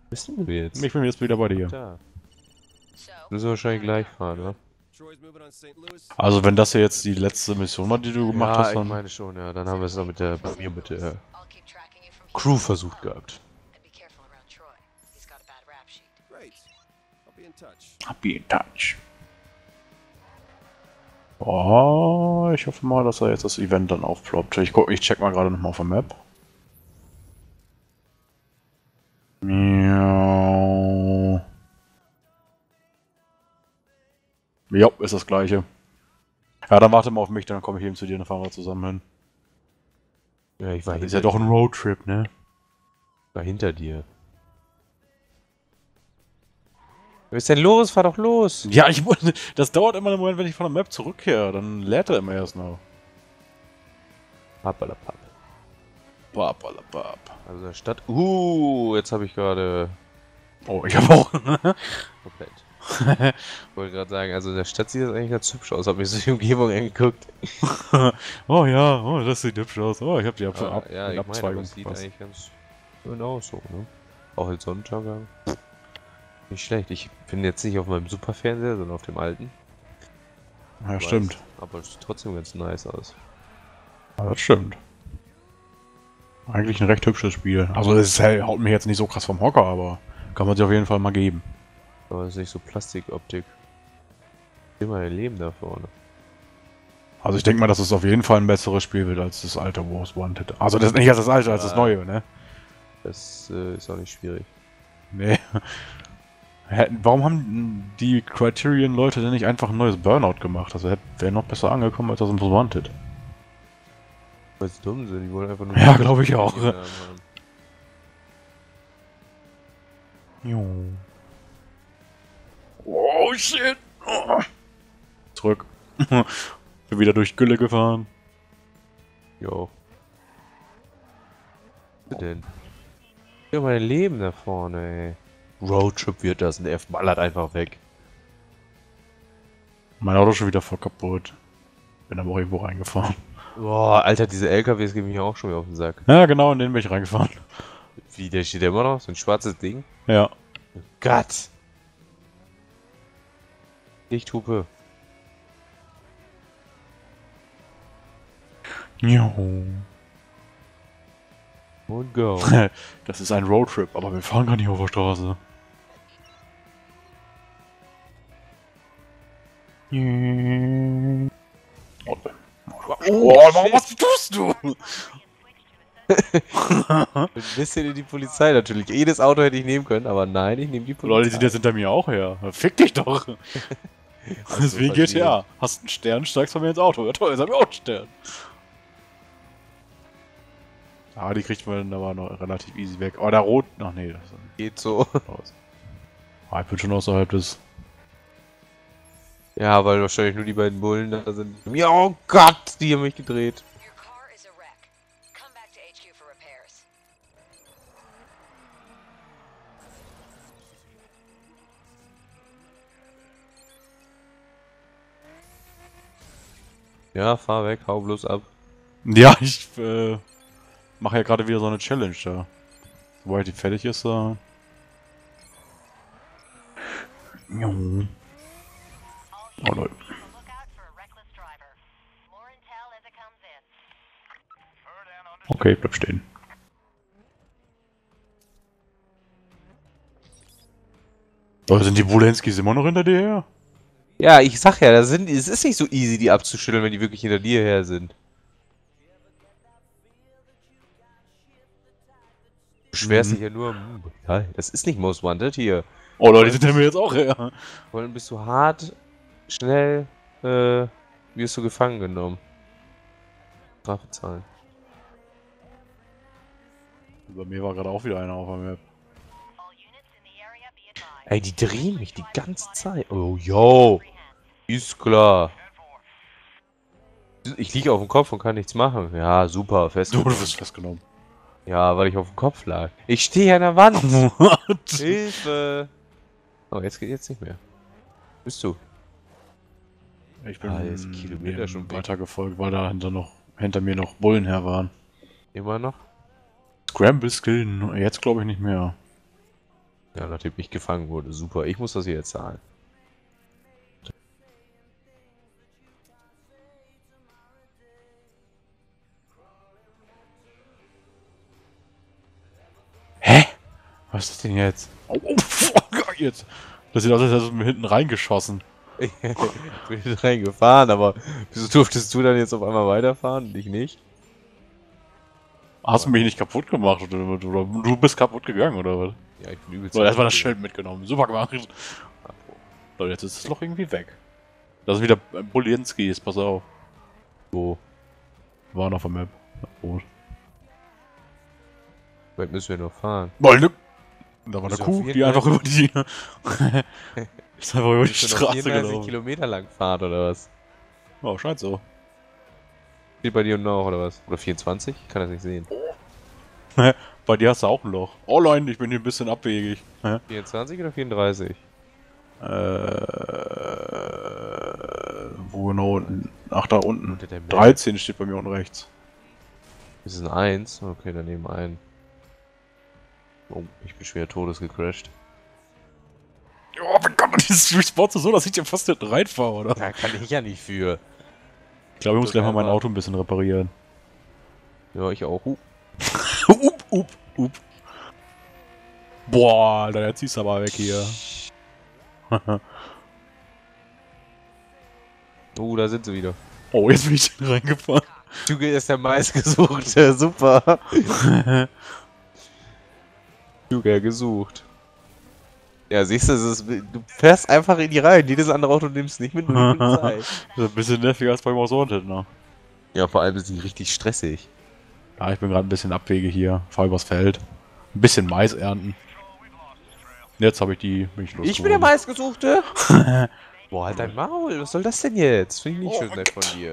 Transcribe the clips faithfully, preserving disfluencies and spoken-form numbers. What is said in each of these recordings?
Bist du jetzt? Ich bin jetzt wieder bei dir. Da. Du musst wahrscheinlich gleich fahren, oder? Also wenn das hier jetzt die letzte Mission war, die du gemacht Ja, hast, ich dann... meine schon, ja. Dann haben wir es dann mit der, bei mir mit der Crew versucht gehabt. Be in touch. Oh, ich hoffe mal, dass er jetzt das Event dann aufploppt. Ich guck, ich check mal gerade nochmal auf der Map. Miau. Jo, ist das gleiche. Ja, dann warte mal auf mich, dann komme ich eben zu dir und dann fahren wir zusammen hin. Ja, ich war Das hinter ist ja doch ein Roadtrip, ne? war hinter dir. Was ist denn los? Fahr doch los! Ja, ich muss. Das dauert immer einen Moment, wenn ich von der Map zurückkehre. Dann lädt er immer erst noch. Pappalapapp. Papalapap. Also der Stadt. Uh, jetzt habe ich gerade. Oh, ich habe auch. Komplett. Ich wollte gerade sagen, also in der Stadt sieht das eigentlich ganz hübsch aus. Hab mir so die Umgebung angeguckt. Oh ja, oh, das sieht hübsch aus. Oh, ich habe die Ab Ah, Ab ja, ich meine, aber Abzweigung es sieht verpasst. eigentlich ganz schön aus so, ne? Auch als Sonnenuntergang. Nicht schlecht. Ich bin jetzt nicht auf meinem Superfernseher, sondern auf dem alten. Ja, Weiß, stimmt. aber es sieht trotzdem ganz nice aus. Ja, das stimmt. Eigentlich ein recht hübsches Spiel. Also es ist, haut mich jetzt nicht so krass vom Hocker, aber kann man sich auf jeden Fall mal geben. Aber es ist nicht so Plastikoptik. Immer ein Leben da vorne. Also ich denke mal, dass es auf jeden Fall ein besseres Spiel wird als das alte Most Wanted. Also das nicht als das alte, als das Ja. neue, ne? Das äh, ist auch nicht schwierig. Nee. Hätten- Warum haben die Criterion-Leute denn nicht einfach ein neues Burnout gemacht? Das wäre noch besser angekommen als das Most Wanted. Weil sie dumm sind, die wollen einfach nur... Ja, glaube ich auch. Ja, Jo. Oh shit! Oh. Zurück. Bin wieder durch Gülle gefahren. jo. Was ist denn? Ja, mein Leben da vorne, ey. Roadtrip wird das und der F ballert einfach weg. Mein Auto ist schon wieder voll kaputt. Bin aber auch irgendwo reingefahren. Boah, Alter, diese L K Ws gehen mir auch schon wieder auf den Sack. Ja, genau, in den bin ich reingefahren. Wie, der steht ja immer noch? So ein schwarzes Ding? Ja. Gott! Lichthupe. Jo. Und go. Das ist ein Roadtrip, aber wir fahren gar nicht auf der Straße. Oh, oh warum, was tust du? Ein bisschen in die Polizei natürlich. Jedes Auto hätte ich nehmen können, aber nein, ich nehme die Polizei. Leute, die sind jetzt hinter mir auch her. Fick dich doch. Deswegen G T A. Hast einen Stern, steigst von mir ins Auto. Ja toll, jetzt hab ich auch einen Stern. Ah, die kriegt man aber noch relativ easy weg. Oh, der Rot... Ach nee, das Geht so. aus. Ah, ich bin schon außerhalb des... Ja, weil wahrscheinlich nur die beiden Bullen da sind. Ja, oh Gott, die haben mich gedreht. Your car is a wreck. Come back to H Q for repairs. Ja, fahr weg, hau bloß ab. Ja, ich äh, mache ja gerade wieder so eine Challenge da. Sobald die fertig ist, äh... Jo. Oh Leute. Okay, bleib stehen. Oh, sind die Wolenskis immer noch hinter dir her? Ja, ich sag ja, das sind, es ist nicht so easy, die abzuschütteln, wenn die wirklich hinter dir her sind. Du beschwerst Mhm. dich ja nur. hm, Ja, das ist nicht Most Wanted hier. Oh Leute, die sind hinter mir jetzt auch her. Vor allem bist du hart, schnell, äh, wirst du gefangen genommen. Strafe zahlen. Bei mir war gerade auch wieder einer auf der Map. Ey, die drehen mich die ganze Zeit. Oh, yo. Ist klar. Ich liege auf dem Kopf und kann nichts machen. Ja, super, fest. Du, du wirst festgenommen. Ja, weil ich auf dem Kopf lag. Ich stehe an der Wand. What? Hilfe. Oh, jetzt geht jetzt nicht mehr. Bist du? Ich bin Ah, jetzt Kilometer dem schon weg. weiter gefolgt, weil da hinter, noch, hinter mir noch Bullen her waren. Immer noch? Scramble Skill, jetzt glaube ich nicht mehr. Ja, nachdem ich gefangen wurde. Super, ich muss das hier jetzt zahlen. Hä? Was ist das denn jetzt? Oh, oh fuck, jetzt. Das sieht aus, als hättest du mir hinten reingeschossen. Ich bin nicht reingefahren, aber wieso durftest du dann jetzt auf einmal weiterfahren und ich nicht? Hast du mich nicht kaputt gemacht oder, oder du bist kaputt gegangen oder was? Ja, ich bin übelst. So, erstmal das Schild mitgenommen. Super gemacht. So, jetzt ist das Loch irgendwie weg. Das ist wieder Bulinskis, pass auf. Wo? War noch auf der Map. Gut. Weit müssen wir noch fahren? Boah, ne. Da war eine Ist ja Kuh, auf die jeden einfach Fall- über die. ist einfach über die Müssen wir noch Straße vierunddreißig gelaufen. Kilometer lang fahren oder was? Oh, scheint so. Steht bei dir unten auch oder was? Oder vierundzwanzig? Ich kann das nicht sehen. Bei dir hast du auch ein Loch. Oh nein, ich bin hier ein bisschen abwegig. Hä? vierundzwanzig oder vierunddreißig? Äh. Wo genau unten? Ach, da unten. Unter der Map. dreizehn steht bei mir unten rechts. Das ist ein eins. Okay, daneben ein. Oh, ich bin schwer todes gecrashed. Oh mein Gott, dieses respawnst du so, dass ich dir fast hinten reinfahre, oder? Da kann ich ja nicht für. Ich glaube, ich muss gleich mal mein Total. Auto ein bisschen reparieren. Ja, ich auch. Uh. up, up, up. Boah, Alter, jetzt ziehst du aber weg hier. Oh, da sind sie wieder. Oh, jetzt bin ich reingefahren. Tuge ist der meistgesuchte. Super. Tuge gesucht. Ja, siehst du, es ist, du fährst einfach in die Reihen. Jedes andere Auto nimmst nicht mit, nur die Polizei. Das ist ein bisschen nerviger als beim Wanted, ne? Ja, vor allem ist die richtig stressig. Ja, ich bin gerade ein bisschen abwege hier. Fahr übers Feld. Ein bisschen Mais ernten. Jetzt habe ich die. Bin ich Ich bin der meistgesuchte? Boah, halt dein Maul. Was soll das denn jetzt? Finde ich nicht Oh schön mein nett von dir.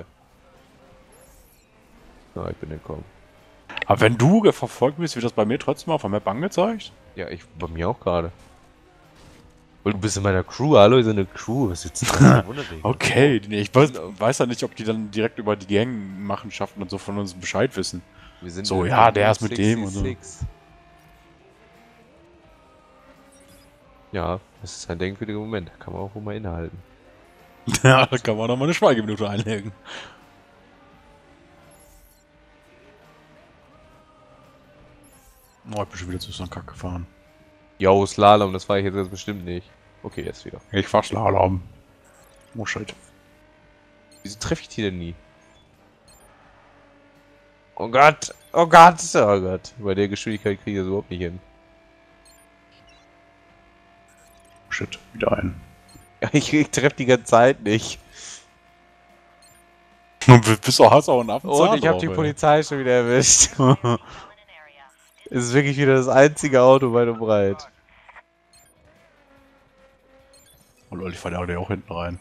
Na, ich bin entkommen. Aber wenn du verfolgt bist, wird das bei mir trotzdem auf der Map angezeigt? Ja, ich bei mir auch gerade. Und du bist in meiner Crew. Hallo, wir sind eine Crew. Was ist jetzt das? Okay, nee, ich weiß, weiß ja nicht, ob die dann direkt über die Gangmachenschaften und so von uns Bescheid wissen. Wir sind So, in ja, der der ist mit dem und so. sechsundsechzig. Ja, das ist ein denkwürdiger Moment. Da kann man auch mal innehalten. Ja, da kann man noch mal eine Schweigeminute einlegen. Oh, ich bin schon wieder zu so einem Kack gefahren. Jo, Slalom, das war ich jetzt ganz bestimmt nicht. Okay, jetzt wieder. Ich fahr Slalom. Oh, shit. Wieso treffe ich die denn nie? Oh Gott, oh Gott, oh Gott. Bei der Geschwindigkeit kriege ich das überhaupt nicht hin. Shit, wieder ein. Ja, ich, ich treffe die ganze Zeit nicht. Du bist auch, hast auch einen Affenzahn Und ich habe drauf, die ey. Polizei schon wieder erwischt. Es ist wirklich wieder das einzige Auto weit und breit. Oh lol, ich fahr da auch hinten rein.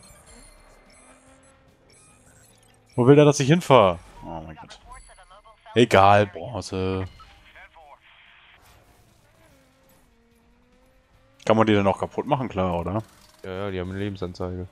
Wo will der, dass ich hinfahre? Oh mein Gott. Egal, Bronze. Kann man die denn auch kaputt machen, klar, oder? Ja, ja, die haben eine Lebensanzeige.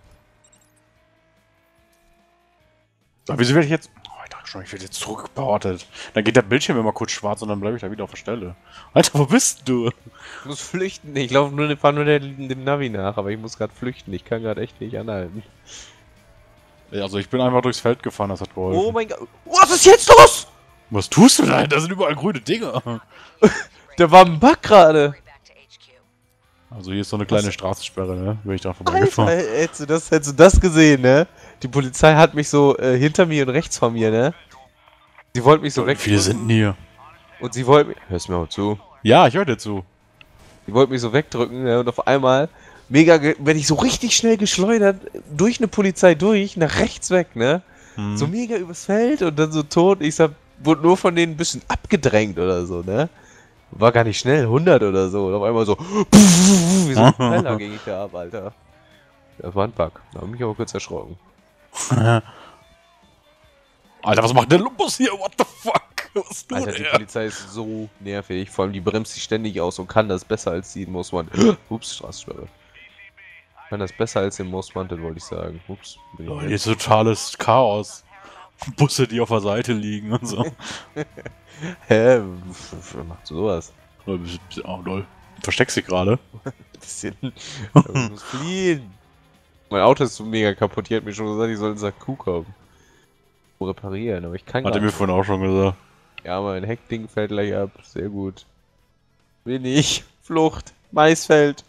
Aber wieso werde ich jetzt... Oh, ich dachte schon, ich werde jetzt zurückgeportet. Dann geht der Bildschirm immer kurz schwarz und dann bleibe ich da wieder auf der Stelle. Alter, wo bist du? Ich muss flüchten. Ich laufe nur, fahr nur der, dem Navi nach, aber ich muss gerade flüchten. Ich kann gerade echt nicht anhalten. Also ich bin einfach durchs Feld gefahren, das hat geholfen. Oh mein Gott. Was ist jetzt los? Was tust du da? Da sind überall grüne Dinge. Da war ein Bug gerade. Also hier ist so eine kleine Was? Straßensperre, ne? Bin ich da Alter, vorbeigefahren. hättest du, das, hättest du das gesehen, ne? Die Polizei hat mich so äh, hinter mir und rechts von mir, ne? Sie wollten mich so Wie weg. viele sind denn hier? Und sie wollten mich... Hörst du mir auch zu? Ja, ich höre dir zu. Die wollten mich so wegdrücken, ne? Und auf einmal, mega, ge- werde ich so richtig schnell geschleudert, durch eine Polizei durch, nach rechts weg, ne? Hm. So mega übers Feld und dann so tot. Ich sag, wurde nur von denen ein bisschen abgedrängt oder so, ne? War gar nicht schnell, hundert oder so. Und auf einmal so, wie so ein Propeller ging ich da ab, Alter. Das war ein Bug. Da hab ich mich aber kurz erschrocken. Alter, was macht der Lumpus hier? What the fuck? Was tut Alter, die er? Polizei ist so nervig. Vor allem, die bremst sich ständig aus und kann das besser als die in Most Wanted. Ups, Straßensperre. Kann das besser als in Most Wanted, wollte ich sagen. Ups. Bin ich Oh, weg. hier ist totales Chaos. Busse, die auf der Seite liegen und so. Hä? Wer macht sowas? Oh, lol. Versteckst dich gerade? Bisschen. Aber ich muss fliehen. Mein Auto ist so mega kaputt. Die hat mir schon gesagt, ich soll in Sack Kuh kommen. Reparieren, aber ich kann Hat er gar mir nicht. vorhin auch schon gesagt. Ja, mein Heckding fällt gleich ab. Sehr gut. Will ich. Flucht. Maisfeld.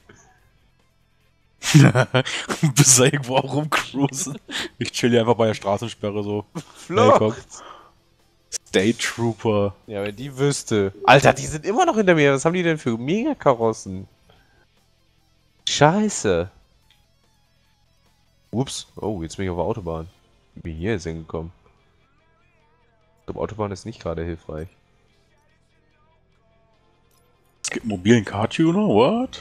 Bist du irgendwo auch rumcruisen? Ich chill hier einfach bei der Straßensperre so. Flucht. Hey, State Trooper. Ja, wenn die wüsste. Alter, die sind immer noch hinter mir. Was haben die denn für Megakarossen? Scheiße. Ups. Oh, jetzt bin ich auf der Autobahn. Wie bin ich hier jetzt hingekommen? Ich glaube, Autobahn ist nicht gerade hilfreich. Es gibt einen mobilen Car-Tuner, what?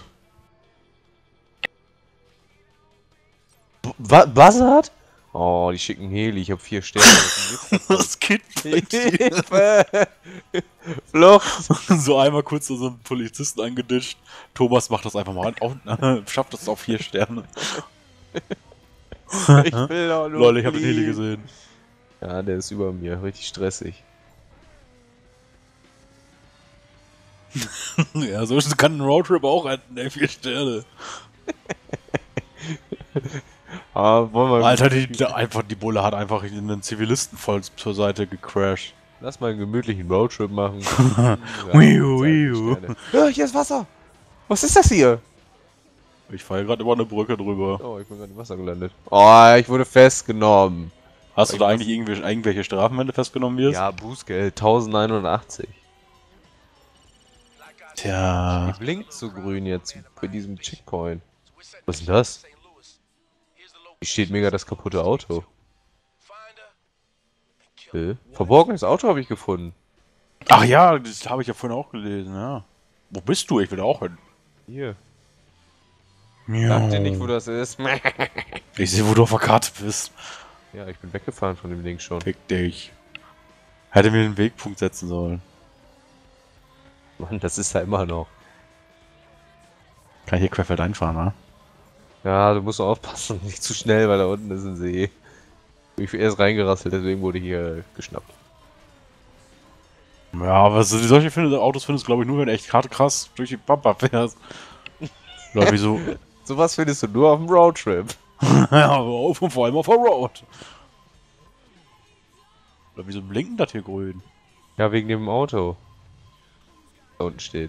Was? Buzzard? Oh, die schicken Heli. Ich habe vier Sterne. Das geht Hilfe! Flucht! so einmal kurz so einen Polizisten angeditscht. Thomas macht das einfach mal auf, schafft das auf vier Sterne. Ich will doch nur Lol, ich habe den fliehen. Heli gesehen. Ja, der ist über mir. Richtig stressig. Ja, so kann ein Roadtrip auch enden, ey, vier Sterne. Ah, wollen wir Alter, die, die, einfach, die Bulle hat einfach einen Zivilisten voll zur Seite gecrashed. Lass mal einen gemütlichen Roadtrip machen. Wiu, wiu. Ja, hier ist Wasser. Was ist das hier? Ich fahre gerade über eine Brücke drüber. Oh, ich bin gerade im Wasser gelandet. Oh, ich wurde festgenommen. Hast du Ich da muss- eigentlich irgendwelche, irgendwelche Strafen, wenn du festgenommen wirst? Ja, Bußgeld. tausendeinhundachtzig. Tja. Die blinkt so grün jetzt bei diesem Checkpoint. Was ist denn das? Hier steht mega das kaputte Auto. Äh, verborgenes Auto habe ich gefunden. Ach ja, das habe ich ja vorhin auch gelesen, ja. Wo bist du? Ich will da auch hin. Hier. Sag dir nicht, wo Ja. das ist. Ich sehe, wo du auf der Karte bist. Ja, ich bin weggefahren von dem Ding schon. Fick dich. Hätte mir einen Wegpunkt setzen sollen. Mann, das ist da immer noch. Kann ich hier querfeld einfahren, wa? Ja, du musst aufpassen, nicht zu schnell, weil da unten ist ein See. Ich bin erst reingerasselt, deswegen wurde ich hier geschnappt. Ja, aber so, solche finde, Autos findest du, glaube ich, nur, wenn du echt gerade krass durch die Pampa fährst. Oder wieso? Sowas findest du nur auf dem Roadtrip. Ja, aber auf, und vor allem auf der Road. Oder wieso blinken das hier grün? Ja, wegen dem Auto. Da unten steht.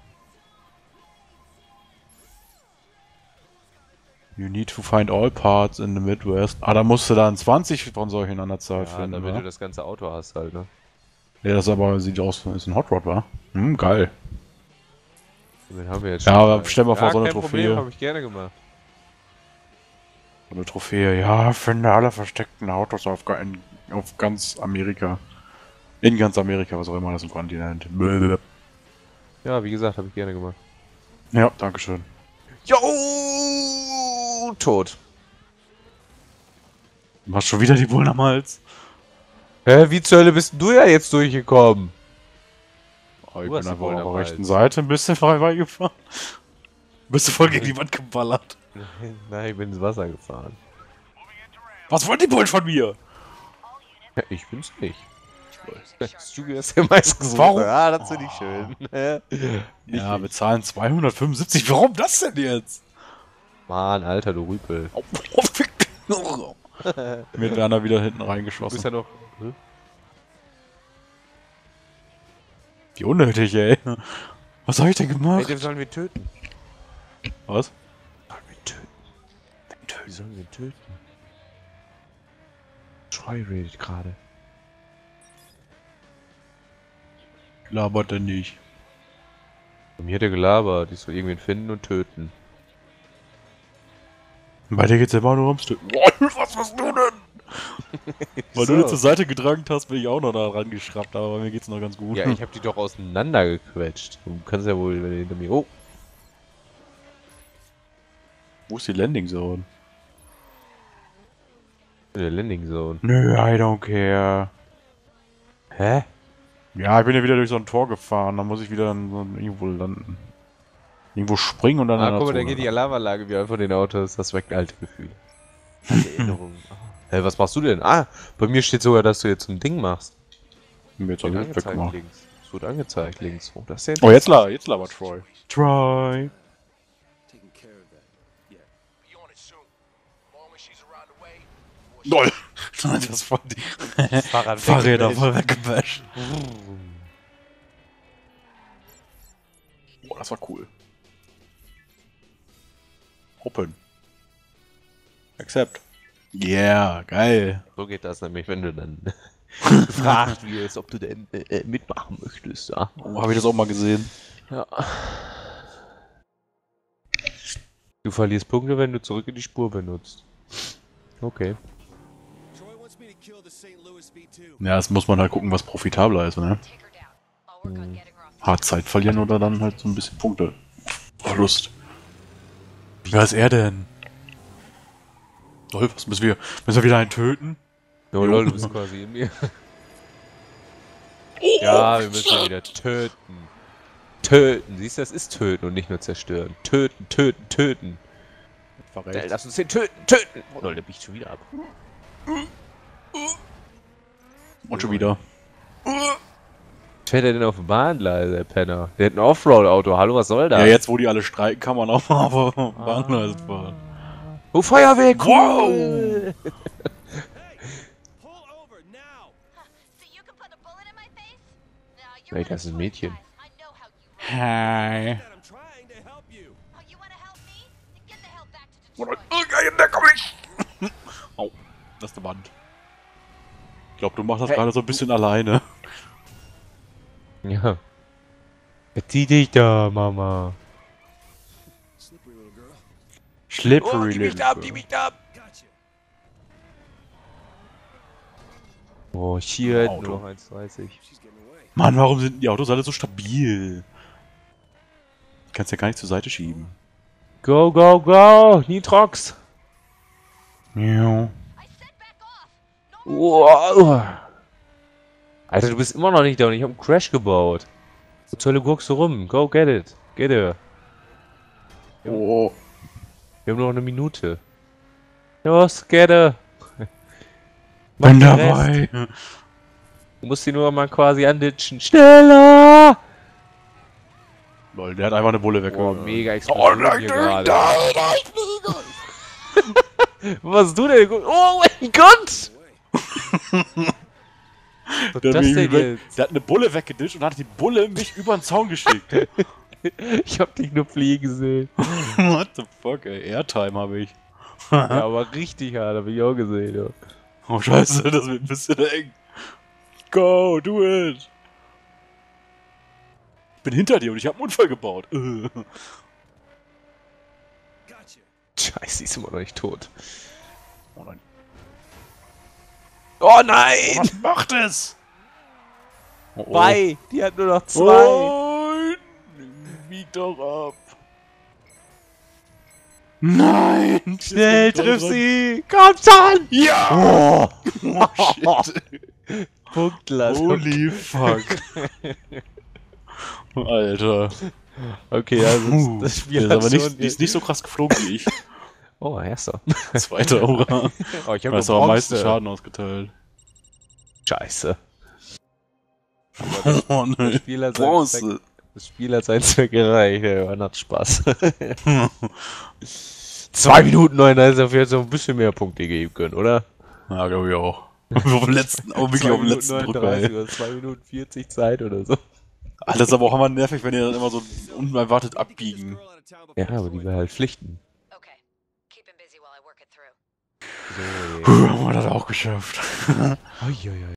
You need to find all parts in the Midwest. Ah, da musst du dann zwanzig von solchen an der Zahl Ja, finden, damit wa? du das ganze Auto hast halt, ne? Ja, das aber sieht aus, ist ein Hot Rod, wa? Hm, geil. Den haben wir jetzt Ja, schon. aber mal. stell mal vor, ja, so eine kein Trophäe. Problem, habe ich gerne gemacht. So eine Trophäe. Ja, finde alle versteckten Autos auf, ga- in, auf ganz Amerika. In ganz Amerika, was auch immer das im Kontinent. Blablabla. Ja, wie gesagt, habe ich gerne gemacht. Ja, dankeschön. Jo, tot. Du hast schon wieder die Bullen am Hals. Hä, wie zur Hölle bist denn du ja jetzt durchgekommen? Oh, ich Du hast bin die einfach Bullen auf am der rechten Hals. Seite ein bisschen frei gefahren. Bist du voll gegen die Wand geballert. Nein, ich bin ins Wasser gefahren. Was wollen die Bullen von mir? Ja, ich bin's nicht. Studio ist der meistgesuchte. Warum? Ah, das finde ich schön. Ja, ich. wir zahlen zweihundertfünfundsiebzig. Warum das denn jetzt? Mann, Alter, du Rüpel. Oh, oh, fick dich. Mir hat einer wieder hinten Du bist reingeschossen. ja noch... Hm? Wie unnötig, ey. Was hab ich denn Ey, gemacht? den sollen wir töten. Was? Sollen wir töten? Wie sollen wir töten? Troy redet gerade. Labert denn nicht. Bei mir hat er gelabert. Ich soll irgendwen finden und töten. Bei dir geht's immer nur ums Töten. Was machst du denn? Weil du So. dir zur Seite getragen hast, bin ich auch noch da rangeschraubt, aber bei mir geht's noch ganz gut. Ja, ich hab die doch auseinandergequetscht. Du kannst ja wohl, wenn du hinter mir... Oh, Wo ist die Landing Zone? in der Landing Zone. Nö, I don't care. Hä? Ja, ich bin ja wieder durch so ein Tor gefahren, dann muss ich wieder in so ein- irgendwo landen. Irgendwo springen und dann Ah, in der guck mal, da Zone geht die landen. Alarmanlage wieder von den Autos. Das weckt alte Gefühle. Alte Erinnerungen. Ah. Hä, was machst du denn? Ah, bei mir steht sogar, dass du jetzt ein Ding machst. Mir jetzt Den alles angezeigt weggemacht. links. Es wurde angezeigt, links. Oh, das ist ja Oh, jetzt, la jetzt labert Troy. Troy. Taking care of that. Yeah. Be on it soon. Long as she's around the way. Lol. Das war die Fahrrad Fahrräder voll weggebasht. Boah, das war cool. Open. Accept. Yeah, geil. So geht das nämlich, wenn du dann gefragt wirst, ob du denn äh, mitmachen möchtest. Ja. Oh, habe ich das auch mal gesehen. Ja. Du verlierst Punkte, wenn du zurück in die Spur benutzt. Okay. Troy wants me to kill the Saint Louis V two. Ja, das muss man halt gucken, was profitabler ist, ne? Take her down. I'll work on getting her off. Hart Zeit verlieren oder dann halt so ein bisschen Punkte. Verlust. Wie war ist er denn? Lol, was müssen wir? Müssen wir wieder einen töten? Oh lol, du bist quasi in mir. Ja, wir müssen ihn wieder töten. Töten. Siehst du, das ist töten und nicht nur zerstören. Töten, töten, töten. Äh, Lass uns den töten, töten. Oh lol, der biegt schon wieder ab. Und schon wieder. Was fährt er denn auf dem Bahngleis, der Penner? Der hat ein Offroad-Auto. Hallo, was soll das? Ja, jetzt wo die alle streiken, kann man auch mal auf dem Bahngleis fahren. Oh, Feuerwehr, Wow. cool! Pull over now. So you can put a bullet in my face? No, you're Hey, one das ist of ein the Mädchen. guys. I know how you Hi. Dad, I'm trying to help you. Oh, you wanna help me? Then get the hell back to Oh, Detroit. der kommt nicht! Au, das ist eine Wand. Ich glaube, du machst das Hey. gerade so ein bisschen alleine. Ja. Verzieh dich da, Mama. Slippery little girl. Slippery die biegt ab, die biegt ab! Gotcha. Oh, hier hätten Auto. wir noch eins dreißig. She's getting away. Mann, warum sind die Autos alle so stabil? Du kannst ja gar nicht zur Seite schieben. Go, go, go! Nitrox! Ja. I said back off. No more Wow. Alter, du bist immer noch nicht da und ich hab einen Crash gebaut. Wo zur Hölle guckst du rum? Go, get it. Get it. Oh. Wir haben noch eine Minute. Los, get it. Mach Bin den dabei. Rest. Du musst ihn nur mal quasi anditschen. Schneller! Lol, der hat einfach eine Bulle weg. Oh, mega Explosion nein, hier nein, gerade. Was hast du denn? Oh mein Gott! Was Der, ist das mich denn über- jetzt? der hat eine Bulle weggedischt und hat die Bulle mich über den Zaun geschickt. Ich hab dich nur fliegen sehen. What the fuck, ey. Airtime habe ich. Ja, aber richtig hart, hab ich auch gesehen. Ja. Oh scheiße, das wird ein bisschen eng. Go, do it. Ich bin hinter dir und ich habe einen Unfall gebaut. Äh. Gotcha. Scheiße, die ist immer noch nicht tot. Oh nein. Oh nein! Was macht es? Oh, oh. Zwei! Die hat nur noch zwei! Nein! Wieg doch ab. Nein! Schnell, triff sie! Komm schon! Ja! Oh, shit. Punktlass. Holy fuck. Alter. Okay, also Puh. das Spiel Der ist hat aber nicht, schon... die ist nicht so krass geflogen wie ich. Oh, erster. Zweiter, hurra. Oh, ich hab Du hast nur aber am meisten Bronze. Schaden ausgeteilt. Scheiße. Oh Das nein. Spiel hat seinen Zweck, Bronze. das Spiel hat seinen Zweck erreicht. Ja, man hat Spaß. zwei Minuten neunundneunzig, dafür hätte es noch ein bisschen mehr Punkte geben können, oder? Ja, glaube ich auch. auf dem letzten, auch wirklich auf dem letzten Drücker, ey. oder zwei Minuten vierzig Zeit oder so. Alles aber auch immer nervig, wenn die dann immer so unerwartet Get this abbiegen. girl out of town before Ja, aber die it's war halt Pflichten. Okay. Keep him busy while I work it through. So, Puh, haben wir das auch geschafft. Uiuiui.